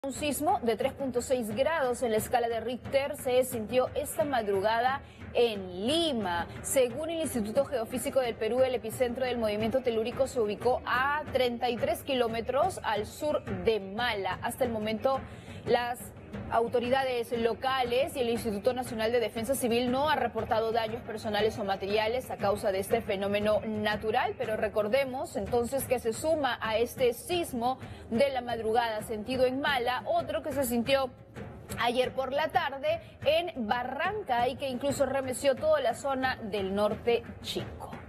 Un sismo de 3.6 grados en la escala de Richter se sintió esta madrugada en Lima. Según el Instituto Geofísico del Perú, el epicentro del movimiento telúrico se ubicó a 33 kilómetros al sur de Mala. Hasta el momento, las autoridades locales y el Instituto Nacional de Defensa Civil no han reportado daños personales o materiales a causa de este fenómeno natural, pero recordemos entonces que se suma a este sismo de la madrugada sentido en Mala, otro que se sintió ayer por la tarde en Barranca y que incluso remeció toda la zona del norte Chico.